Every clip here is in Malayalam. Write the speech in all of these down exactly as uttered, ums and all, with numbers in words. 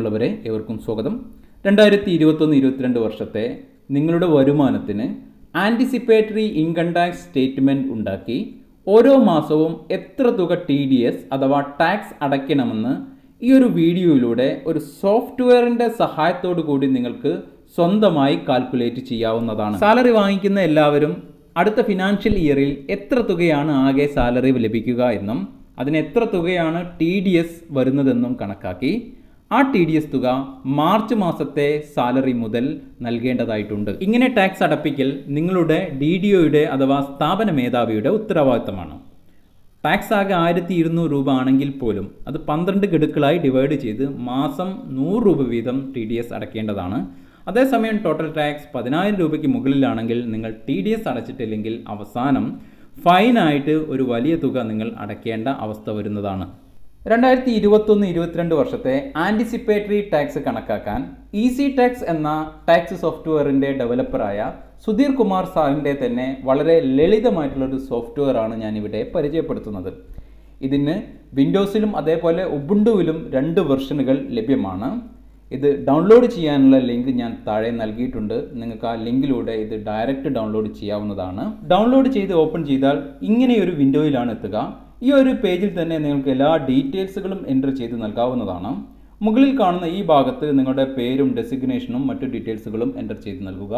പ്രിയമുള്ളവരെ ഏവർക്കും സ്വാഗതം. രണ്ടായിരത്തി ഇരുപത്തൊന്ന് ഇരുപത്തിരണ്ട് വർഷത്തെ നിങ്ങളുടെ വരുമാനത്തിന് ആൻറ്റിസിപ്പേറ്ററി ഇൻകം ടാക്സ് സ്റ്റേറ്റ്മെൻറ്റ് ഉണ്ടാക്കി ഓരോ മാസവും എത്ര തുക ടി ഡി എസ് അഥവാ ടാക്സ് അടയ്ക്കണമെന്ന് ഈ ഒരു വീഡിയോയിലൂടെ ഒരു സോഫ്റ്റ്വെയറിൻ്റെ സഹായത്തോടു കൂടി നിങ്ങൾക്ക് സ്വന്തമായി കാൽക്കുലേറ്റ് ചെയ്യാവുന്നതാണ്. സാലറി വാങ്ങിക്കുന്ന എല്ലാവരും അടുത്ത ഫിനാൻഷ്യൽ ഇയറിൽ എത്ര തുകയാണ് ആകെ സാലറി ലഭിക്കുക എന്നും അതിന് എത്ര തുകയാണ് ടി ഡി എസ് വരുന്നതെന്നും കണക്കാക്കി ആ ടി ഡി എസ് തുക മാർച്ച് മാസത്തെ സാലറി മുതൽ നൽകേണ്ടതായിട്ടുണ്ട്. ഇങ്ങനെ ടാക്സ് അടപ്പിക്കൽ നിങ്ങളുടെ ഡി ഡി ഒയുടെ അഥവാ സ്ഥാപന മേധാവിയുടെ ഉത്തരവാദിത്തമാണ്. ടാക്സ് ആകെ ആയിരത്തി ഇരുന്നൂറ് രൂപ ആണെങ്കിൽ പോലും അത് പന്ത്രണ്ട് ഗഡുക്കളായി ഡിവൈഡ് ചെയ്ത് മാസം നൂറ് രൂപ വീതം ടി ഡി എസ് അടയ്ക്കേണ്ടതാണ്. അതേസമയം ടോട്ടൽ ടാക്സ് പതിനായിരം രൂപയ്ക്ക് മുകളിലാണെങ്കിൽ നിങ്ങൾ ടി ഡി എസ് അടച്ചിട്ടില്ലെങ്കിൽ അവസാനം ഫൈനായിട്ട് ഒരു വലിയ തുക നിങ്ങൾ അടയ്ക്കേണ്ട അവസ്ഥ വരുന്നതാണ്. രണ്ടായിരത്തി ഇരുപത്തൊന്ന് ഇരുപത്തിരണ്ട് വർഷത്തെ ആൻറ്റിസിപ്പേറ്ററി ടാക്സ് കണക്കാക്കാൻ ഈസി ടാക്സ് എന്ന ടാക്സ് സോഫ്റ്റ്വെയറിൻ്റെ ഡെവലപ്പറായ സുധീർ കുമാർ സാറിൻ്റെ തന്നെ വളരെ ലളിതമായിട്ടുള്ളൊരു സോഫ്റ്റ്വെയർ ആണ് ഞാനിവിടെ പരിചയപ്പെടുത്തുന്നത്. ഇതിന് വിൻഡോസിലും അതേപോലെ ഉബുണ്ടുവിലും രണ്ട് വെർഷനുകൾ ലഭ്യമാണ്. ഇത് ഡൗൺലോഡ് ചെയ്യാനുള്ള ലിങ്ക് ഞാൻ താഴെ നൽകിയിട്ടുണ്ട്. നിങ്ങൾക്ക് ആ ലിങ്കിലൂടെ ഇത് ഡയറക്റ്റ് ഡൗൺലോഡ് ചെയ്യാവുന്നതാണ്. ഡൗൺലോഡ് ചെയ്ത് ഓപ്പൺ ചെയ്താൽ ഇങ്ങനെയൊരു വിൻഡോയിലാണ് എത്തുക. ഈ ഒരു പേജിൽ തന്നെ നിങ്ങൾക്ക് എല്ലാ ഡീറ്റെയിൽസുകളും എൻ്റർ ചെയ്ത് നൽകാവുന്നതാണ്. മുകളിൽ കാണുന്ന ഈ ഭാഗത്ത് നിങ്ങളുടെ പേരും ഡെസിഗ്നേഷനും മറ്റു ഡീറ്റെയിൽസുകളും എൻ്റർ ചെയ്ത് നൽകുക.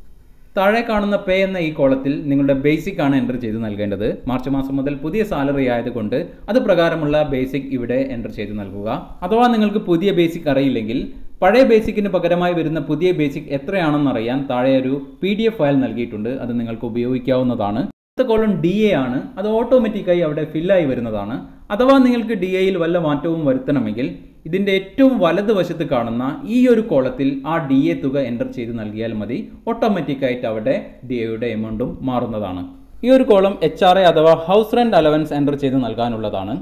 താഴെ കാണുന്ന പേ എന്ന ഈ കോളത്തിൽ നിങ്ങളുടെ ബേസിക് ആണ് എൻ്റർ ചെയ്ത് നൽകേണ്ടത്. മാർച്ച് മാസം മുതൽ പുതിയ സാലറി ആയതുകൊണ്ട് അത് പ്രകാരമുള്ള ബേസിക് ഇവിടെ എൻ്റർ ചെയ്ത് നൽകുക. അഥവാ നിങ്ങൾക്ക് പുതിയ ബേസിക് അറിയില്ലെങ്കിൽ പഴയ ബേസിക്കിന് പകരമായി വരുന്ന പുതിയ ബേസിക് എത്രയാണെന്ന് അറിയാൻ താഴെ ഒരു പി ഡി എഫ് ഫയൽ നൽകിയിട്ടുണ്ട്. അത് നിങ്ങൾക്ക് ഉപയോഗിക്കാവുന്നതാണ്. അടുത്ത കോളം ഡി എ ആണ്. അത് ഓട്ടോമാറ്റിക്കായി അവിടെ ഫില്ലായി വരുന്നതാണ്. അഥവാ നിങ്ങൾക്ക് ഡി എയിൽ വല്ല മാറ്റവും വരുത്തണമെങ്കിൽ ഇതിൻ്റെ ഏറ്റവും വലതുവശത്ത് കാണുന്ന ഈ ഒരു കോളത്തിൽ ആ ഡി എ തുക എൻ്റർ ചെയ്ത് നൽകിയാൽ മതി. ഓട്ടോമാറ്റിക്കായിട്ട് അവിടെ ഡി എയുടെ എമൗണ്ടും മാറുന്നതാണ്. ഈ ഒരു കോളം എച്ച് ആർ എ അഥവാ ഹൗസ് റെൻറ്റ് അലവൻസ് എൻ്റർ ചെയ്ത് നൽകാനുള്ളതാണ്.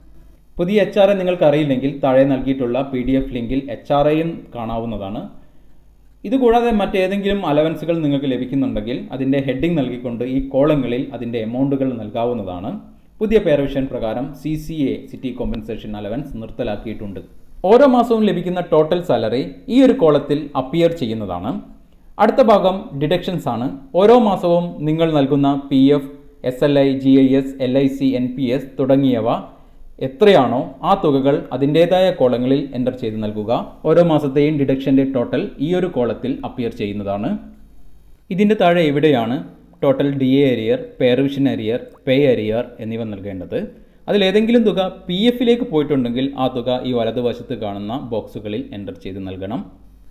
പുതിയ എച്ച് ആർ എ നിങ്ങൾക്ക് അറിയില്ലെങ്കിൽ താഴെ നൽകിയിട്ടുള്ള പി ഡി എഫ് ലിങ്കിൽ എച്ച് ആർ എയും കാണാവുന്നതാണ്. ഇതുകൂടാതെ മറ്റേതെങ്കിലും അലവൻസുകൾ നിങ്ങൾക്ക് ലഭിക്കുന്നുണ്ടെങ്കിൽ അതിൻ്റെ ഹെഡിങ് നൽകിക്കൊണ്ട് ഈ കോളങ്ങളിൽ അതിൻ്റെ എമൗണ്ടുകൾ നൽകാവുന്നതാണ്. പുതിയ പേർവിഷൻ പ്രകാരം C C A city compensation allowance നിർത്തലാക്കിയിട്ടുണ്ട്. ഓരോ മാസവും ലഭിക്കുന്ന ടോട്ടൽ സാലറി ഈ ഒരു കോളത്തിൽ അപ്പിയർ ചെയ്യുന്നതാണ്. അടുത്ത ഭാഗം ഡിഡക്ഷൻസ് ആണ്. ഓരോ മാസവും നിങ്ങൾ നൽകുന്ന P F, S L I, G I S, L I C, N P S തുടങ്ങിയവ എത്രയാണോ ആ തുകകൾ അതിൻ്റേതായ കോളങ്ങളിൽ എൻ്റർ ചെയ്ത് നൽകുക. ഓരോ മാസത്തെയും ഡിഡക്ഷൻ്റെ ടോട്ടൽ ഈ ഒരു കോളത്തിൽ അപ്പിയർ ചെയ്യുന്നതാണ്. ഇതിൻ്റെ താഴെ ഇവിടെയാണ് total D A arrear, pay revision arrear, pay arrear എന്നിവ നൽകേണ്ടത്. അതിലേതെങ്കിലും തുക പി എഫിലേക്ക് പോയിട്ടുണ്ടെങ്കിൽ ആ തുക ഈ വലതുവശത്ത് കാണുന്ന ബോക്സുകളിൽ എൻ്റർ ചെയ്ത് നൽകണം.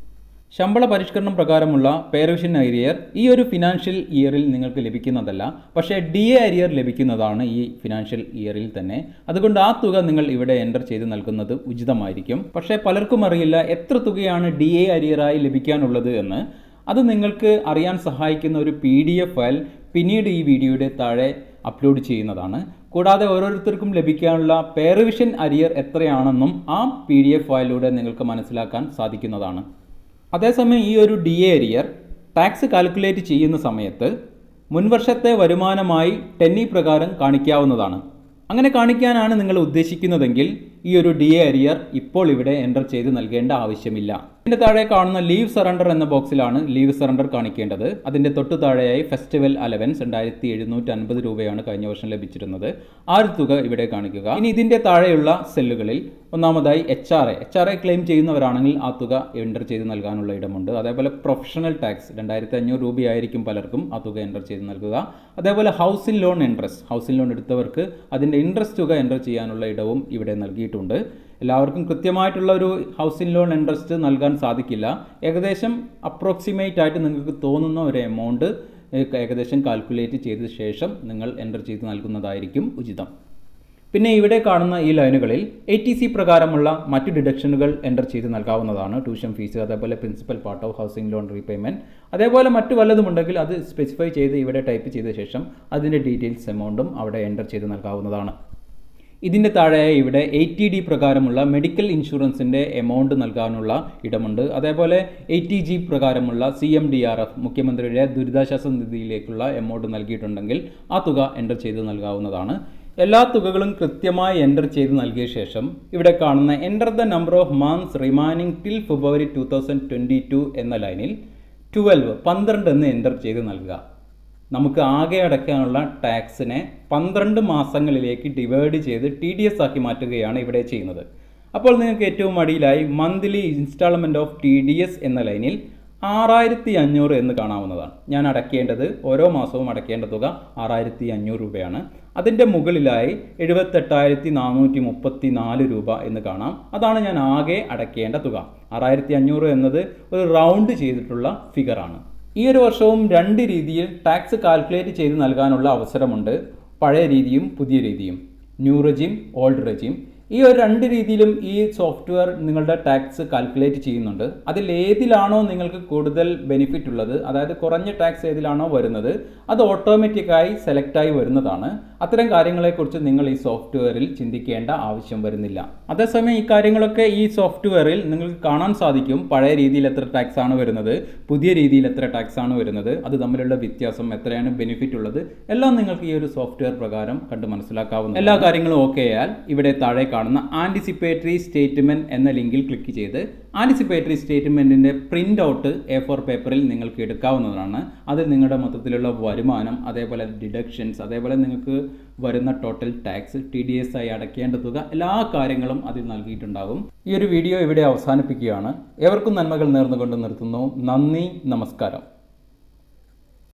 ശമ്പള പരിഷ്കരണം പ്രകാരമുള്ള പേർവിഷൻ അരിയർ ഈ ഒരു ഫിനാൻഷ്യൽ ഇയറിൽ നിങ്ങൾക്ക് ലഭിക്കുന്നതല്ല, പക്ഷേ ഡി എ അരിയർ ലഭിക്കുന്നതാണ് ഈ ഫിനാൻഷ്യൽ ഇയറിൽ തന്നെ. അതുകൊണ്ട് ആ തുക നിങ്ങൾ ഇവിടെ എൻ്റർ ചെയ്ത് നൽകുന്നത് ഉചിതമായിരിക്കും. പക്ഷേ പലർക്കും അറിയില്ല എത്ര തുകയാണ് ഡി എ അരിയറായി ലഭിക്കാനുള്ളത് എന്ന്. അത് നിങ്ങൾക്ക് അറിയാൻ സഹായിക്കുന്ന ഒരു പി ഡി എഫ് ഫയൽ പിന്നീട് ഈ വീഡിയോയുടെ താഴെ അപ്ലോഡ് ചെയ്യുന്നതാണ്. കൂടാതെ ഓരോരുത്തർക്കും ലഭിക്കാനുള്ള പേർവിഷൻ അരിയർ എത്രയാണെന്നും ആ പി ഡി എഫ് ഫയലിലൂടെ നിങ്ങൾക്ക് മനസ്സിലാക്കാൻ സാധിക്കുന്നതാണ്. അതേസമയം ഈ ഒരു D A arrear tax calculate ചെയ്യുന്ന സമയത്ത് മുൻവർഷത്തെ വരുമാനമായി ടെന്നി പ്രകാരം കാണിക്കാവുന്നതാണ്. അങ്ങനെ കാണിക്കാനാണ് നിങ്ങൾ ഉദ്ദേശിക്കുന്നതെങ്കിൽ ഈ ഒരു ഡി എ അരിയർ ഇപ്പോൾ ഇവിടെ എൻ്റർ ചെയ്ത് നൽകേണ്ട ആവശ്യമില്ല. ഇതിൻ്റെ താഴെ കാണുന്ന ലീവ് സറണ്ടർ എന്ന ബോക്സിലാണ് ലീവ് സറണ്ടർ കാണിക്കേണ്ടത്. അതിൻ്റെ തൊട്ടു താഴെയായി ഫെസ്റ്റിവൽ അലവൻസ് രണ്ടായിരത്തി എഴുന്നൂറ്റി അൻപത് രൂപയാണ് കഴിഞ്ഞ വർഷം ലഭിച്ചിരുന്നത്. ആ ഒരു തുക ഇവിടെ കാണിക്കുക. ഇനി ഇതിൻ്റെ താഴെയുള്ള സെല്ലുകളിൽ ഒന്നാമതായി H R A H R A claim ചെയ്യുന്നവരാണെങ്കിൽ ആ തുക എൻ്റർ ചെയ്ത് നൽകാനുള്ള ഇടമുണ്ട്. അതേപോലെ പ്രൊഫഷണൽ ടാക്സ് രണ്ടായിരത്തി അഞ്ഞൂറ് രൂപയായിരിക്കും പലർക്കും ആ തുക എൻ്റർ ചെയ്ത് നൽകുക. അതേപോലെ housing loan interest housing loan എടുത്തവർക്ക് അതിൻ്റെ ഇൻട്രസ്റ്റ് തുക എൻ്റർ ചെയ്യാനുള്ള ഇടവും ഇവിടെ നൽകിയിട്ടുണ്ട്. എല്ലാവർക്കും കൃത്യമായിട്ടുള്ള ഒരു ഹൗസിംഗ് ലോൺ ഇൻട്രസ്റ്റ് നൽകാൻ സാധിക്കില്ല. ഏകദേശം അപ്രോക്സിമേറ്റ് ആയിട്ട് നിങ്ങൾക്ക് തോന്നുന്ന ഒരു എമൗണ്ട് ഏകദേശം കാൽക്കുലേറ്റ് ചെയ്ത ശേഷം നിങ്ങൾ എൻ്റർ ചെയ്ത് നൽകുന്നതായിരിക്കും ഉചിതം. പിന്നെ ഇവിടെ കാണുന്ന ഈ ലൈനുകളിൽ എ ടി സി പ്രകാരമുള്ള മറ്റു ഡിഡക്ഷനുകൾ എൻ്റർ ചെയ്ത് നൽകാവുന്നതാണ്. ട്യൂഷൻ ഫീസ്, അതേപോലെ principal part of housing loan repayment, അതേപോലെ മറ്റു വല്ലതുമുണ്ടെങ്കിൽ അത് സ്പെസിഫൈ ചെയ്ത് ഇവിടെ ടൈപ്പ് ചെയ്ത ശേഷം അതിൻ്റെ ഡീറ്റെയിൽസ് എമൗണ്ടും അവിടെ എൻ്റർ ചെയ്ത് നൽകാവുന്നതാണ്. ഇതിൻ്റെ താഴെ ഇവിടെ എ ടി ഡി പ്രകാരമുള്ള മെഡിക്കൽ ഇൻഷുറൻസിൻ്റെ എമൗണ്ട് നൽകാനുള്ള ഇടമുണ്ട്. അതേപോലെ എ ടി ജി പ്രകാരമുള്ള C M D R F മുഖ്യമന്ത്രിയുടെ ദുരിതാശ്വാസ നിധിയിലേക്കുള്ള എമൗണ്ട് നൽകിയിട്ടുണ്ടെങ്കിൽ ആ തുക എൻ്റർ ചെയ്ത് നൽകാവുന്നതാണ്. എല്ലാ തുകകളും കൃത്യമായി എൻ്റർ ചെയ്ത് നൽകിയ ശേഷം ഇവിടെ കാണുന്ന enter the number of months remaining till February two thousand twenty two എന്ന ലൈനിൽ ട്വൽവ് പന്ത്രണ്ട് എന്ന് എൻ്റർ ചെയ്ത് നൽകുക. നമുക്ക് ആകെ അടയ്ക്കാനുള്ള ടാക്സിനെ പന്ത്രണ്ട് മാസങ്ങളിലേക്ക് ഡിവൈഡ് ചെയ്ത് ടി ഡി എസ് ആക്കി മാറ്റുകയാണ് ഇവിടെ ചെയ്യുന്നത്. അപ്പോൾ നിങ്ങൾക്ക് ഏറ്റവും അടിയിലായി monthly installment of T D S എന്ന ലൈനിൽ ആറായിരത്തി അഞ്ഞൂറ് എന്ന് കാണാവുന്നതാണ്. ഞാൻ അടയ്ക്കേണ്ടത് ഓരോ മാസവും അടയ്ക്കേണ്ട തുക ആറായിരത്തി അഞ്ഞൂറ് രൂപയാണ്. അതിൻ്റെ മുകളിലായി എഴുപത്തെട്ടായിരത്തി നാനൂറ്റി മുപ്പത്തി നാല് രൂപ എന്ന് കാണാം. അതാണ് ഞാൻ ആകെ അടയ്ക്കേണ്ട തുക. ആറായിരത്തി അഞ്ഞൂറ് എന്നത് ഒരു റൗണ്ട് ചെയ്തിട്ടുള്ള ഫിഗറാണ്. ഈ ഒരു വർഷവും രണ്ട് രീതിയിൽ ടാക്സ് കാൽക്കുലേറ്റ് ചെയ്ത് നൽകാനുള്ള അവസരമുണ്ട്. പഴയ രീതിയും പുതിയ രീതിയും, ന്യൂ റെജിം, ഓൾഡ് റെജിം. ഈ ഒരു രണ്ട് രീതിയിലും ഈ സോഫ്റ്റ്വെയർ നിങ്ങളുടെ ടാക്സ് കാൽക്കുലേറ്റ് ചെയ്യുന്നുണ്ട്. അതിൽ ഏതിലാണോ നിങ്ങൾക്ക് കൂടുതൽ ബെനിഫിറ്റ് ഉള്ളത്, അതായത് കുറഞ്ഞ ടാക്സ് ഏതിലാണോ വരുന്നത്, അത് ഓട്ടോമാറ്റിക്കായി സെലക്റ്റായി വരുന്നതാണ്. അത്തരം കാര്യങ്ങളെക്കുറിച്ച് നിങ്ങൾ ഈ സോഫ്റ്റ്വെയറിൽ ചിന്തിക്കേണ്ട ആവശ്യം വരുന്നില്ല. അതേസമയം ഈ കാര്യങ്ങളൊക്കെ ഈ സോഫ്റ്റ്വെയറിൽ നിങ്ങൾക്ക് കാണാൻ സാധിക്കും. പഴയ രീതിയിൽ എത്ര ടാക്സ് ആണ് വരുന്നത്, പുതിയ രീതിയിൽ എത്ര ടാക്സ് ആണ് വരുന്നത്, അത് തമ്മിലുള്ള വ്യത്യാസം, എത്രയാണ് ബെനിഫിറ്റ് ഉള്ളത്, എല്ലാം നിങ്ങൾക്ക് ഈ ഒരു സോഫ്റ്റ്വെയർ പ്രകാരം കണ്ട് മനസ്സിലാക്കാവുന്ന. എല്ലാ കാര്യങ്ങളും ഓക്കെ ആയാൽ ഇവിടെ താഴെ കാണുന്ന ആൻറ്റിസിപ്പേറ്ററി സ്റ്റേറ്റ്മെൻറ്റ് എന്ന ലിങ്കിൽ ക്ലിക്ക് ചെയ്ത് ആൻറ്റിസിപ്പേറ്ററി സ്റ്റേറ്റ്മെൻറ്റിൻ്റെ പ്രിൻ്റ് ഔട്ട് എ ഫോർ പേപ്പറിൽ നിങ്ങൾക്ക് എടുക്കാവുന്നതാണ്. അതിൽ നിങ്ങളുടെ മൊത്തത്തിലുള്ള വരുമാനം, അതേപോലെ ഡിഡക്ഷൻസ്, അതേപോലെ നിങ്ങൾക്ക് വരുന്ന total tax, T D S ആയി അടയ്ക്കേണ്ട തുക, എല്ലാ കാര്യങ്ങളും അതിൽ നൽകിയിട്ടുണ്ടാകും. ഈ ഒരു വീഡിയോ ഇവിടെ അവസാനിപ്പിക്കുകയാണ്. ഏവർക്കും നന്മകൾ നേർന്നുകൊണ്ട് നിർത്തുന്നു. നന്ദി, നമസ്കാരം.